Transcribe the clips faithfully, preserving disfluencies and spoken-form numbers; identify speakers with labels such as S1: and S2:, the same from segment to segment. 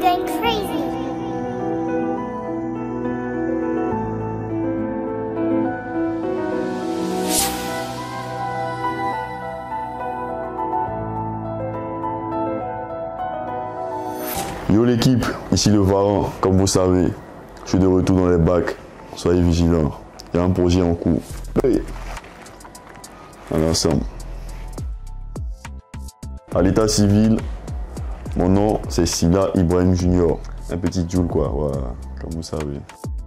S1: going crazy.
S2: Yo l'équipe, ici le Varan, comme vous savez, je suis de retour dans les bacs, soyez vigilants, il y a un projet en cours. Hey. Allez ensemble. À l'état civil, mon nom c'est Sila Ibrahim Junior, un petit Jules quoi, voilà, comme vous savez.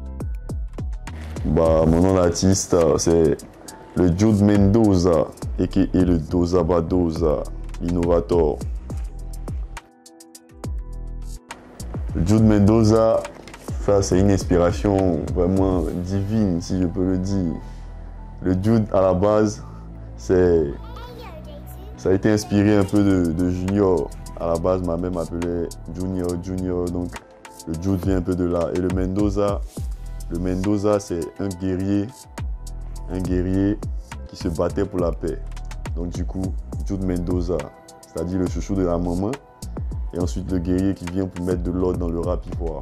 S2: Bah, mon nom d'artiste c'est le Jude Mendoza, aka le Doza Badoza, l'innovator. Le Jude Mendoza, ça c'est une inspiration vraiment divine si je peux le dire. Le Jude à la base, c'est ça a été inspiré un peu de, de Junior. À la base, ma mère m'appelait Junior, Junior, donc le Jude vient un peu de là. Et le Mendoza, le Mendoza c'est un guerrier, un guerrier qui se battait pour la paix. Donc du coup, Jude Mendoza, c'est-à-dire le chouchou de la maman. Et ensuite le guerrier qui vient pour mettre de l'ordre dans le rap ivoire.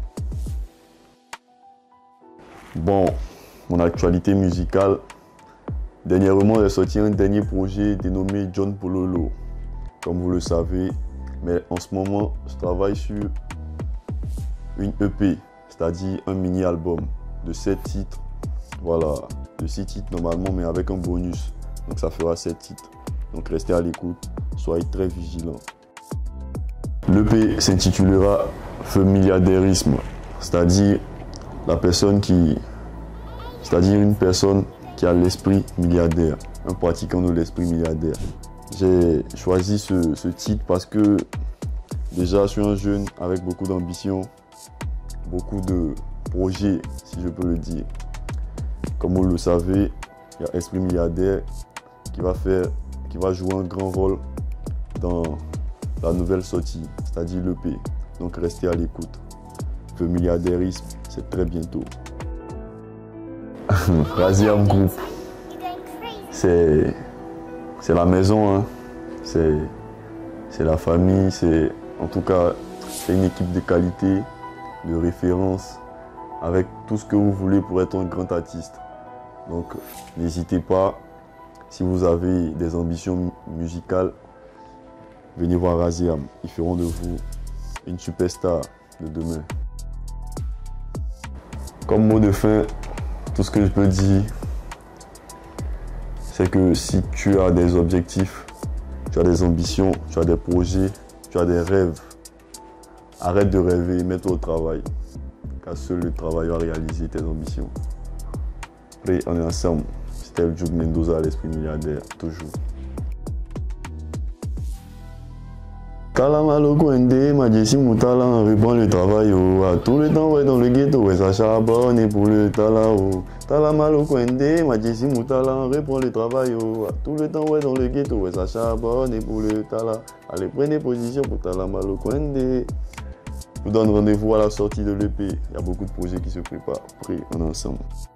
S2: Bon, mon actualité musicale. Dernièrement, j'ai sorti un dernier projet dénommé John Pololo, comme vous le savez. Mais en ce moment, je travaille sur une E P, c'est-à-dire un mini-album de sept titres. Voilà, de six titres normalement, mais avec un bonus. Donc ça fera sept titres. Donc restez à l'écoute, soyez très vigilants. L'E P s'intitulera Familiadérisme, c'est-à-dire la personne qui, c'est-à-dire une personne qui a l'esprit milliardaire, un pratiquant de l'esprit milliardaire. J'ai choisi ce, ce titre parce que déjà je suis un jeune avec beaucoup d'ambition, beaucoup de projets si je peux le dire. Comme vous le savez, il y a Esprit Milliardaire qui va faire, qui va jouer un grand rôle dans la nouvelle sortie, c'est-à-dire l'E P. Donc restez à l'écoute. Le milliardairisme, c'est très bientôt. Raziam Group, c'est la maison, hein. C'est la famille, c'est en tout cas c'est une équipe de qualité, de référence, avec tout ce que vous voulez pour être un grand artiste. Donc n'hésitez pas, si vous avez des ambitions musicales, venez voir Raziam, ils feront de vous une superstar de demain. Comme mot de fin, tout ce que je peux dire, c'est que si tu as des objectifs, tu as des ambitions, tu as des projets, tu as des rêves, arrête de rêver et mets-toi au travail. Car seul le travail va réaliser tes ambitions. Après, on est ensemble. C'était le Jude Mendoza à l'esprit milliardaire, toujours. Talamalo Gwende, Madjessi Moutala, reprend le travail, oh, à tout le temps, ouais, dans le ghetto, ouais, ça charbonne pour le tala, oh. Talamalo Gwende, Madjessi Moutala, reprend le travail, oh, à tout le temps, ouais, dans le ghetto, ouais, ça charbonne pour le tala. Allez, prenez position pour Talamalo Gwende. Je vous donne rendez-vous à la sortie de l'E P. Il y a beaucoup de projets qui se préparent. Après, on est ensemble.